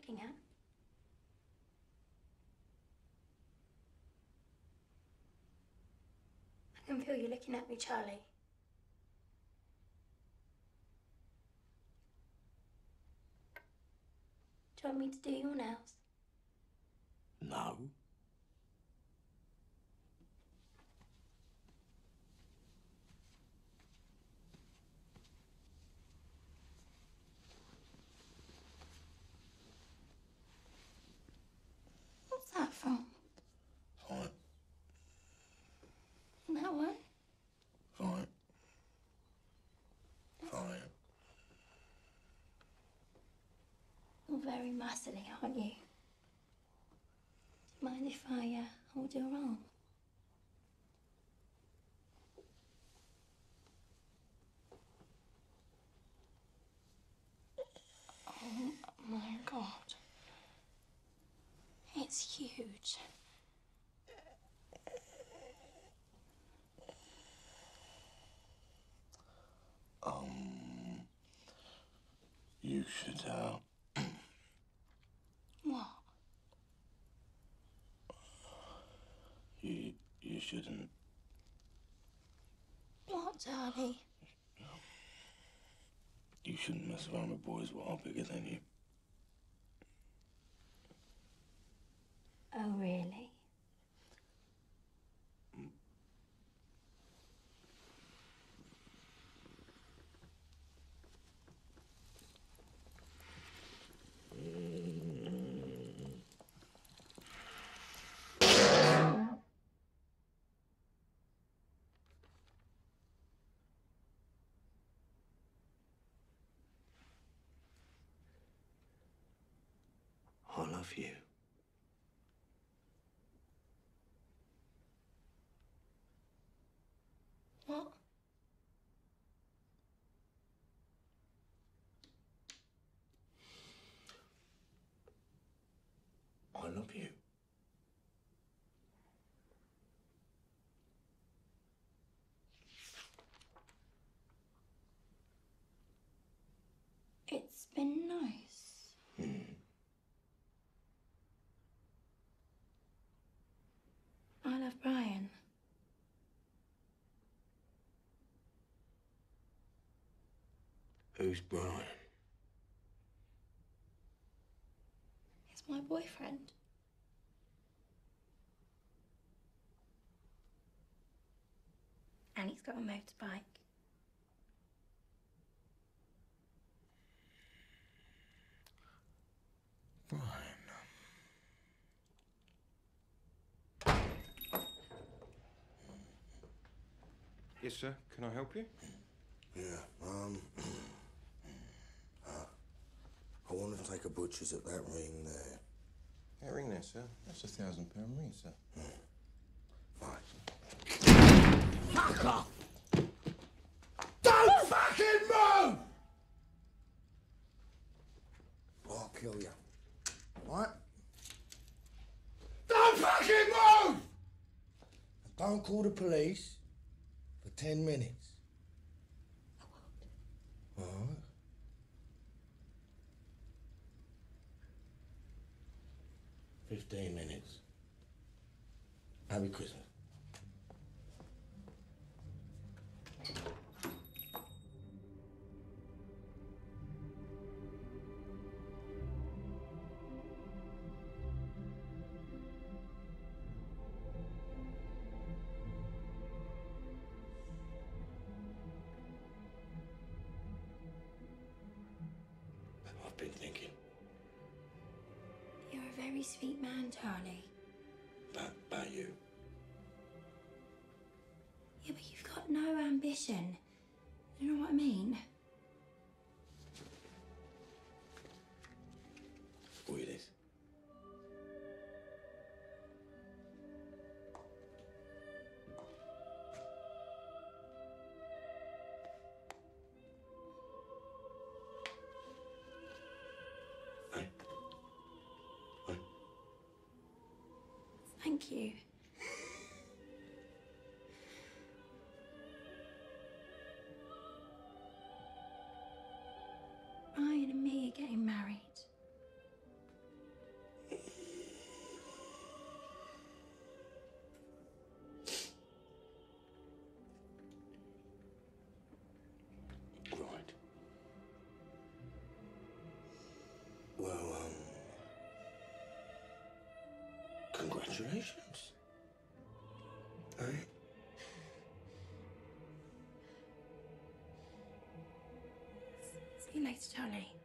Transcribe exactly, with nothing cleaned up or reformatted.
looking at? I can feel you looking at me, Charlie. Do you want me to do your nails? No. What's that from? Fine. And that one? Fine. Fine. You're very muscly, aren't you? Do you mind if I uh, hold your arm? Oh my God. It's huge. Um, you should, uh... What? You, you shouldn't... What, Charlie? You shouldn't mess around with boys that are bigger than you. Oh, really? I love you. What? I love you. It's been nice. Hmm. I love Brian. Who's Brian? He's my boyfriend. And he's got a motorbike. Brian. Yes, sir. Can I help you? Yeah, um... uh, I wanted to take a butcher's at that ring there. That ring there, sir. That's a thousand pound ring, sir. Hmm. Fine. Fuck off! Don't fucking move! Or I'll kill you. Right? Don't fucking move! And don't call the police for ten minutes. All right? Fifteen minutes. Happy Christmas. I've been thinking. You're a very sweet man, Charlie. About, about you. Yeah, but you've got no ambition. You know what I mean? What it is? Hey. Hey. Thank you. Ryan and me are getting married. Congratulations. Hey? See you later, Charlie.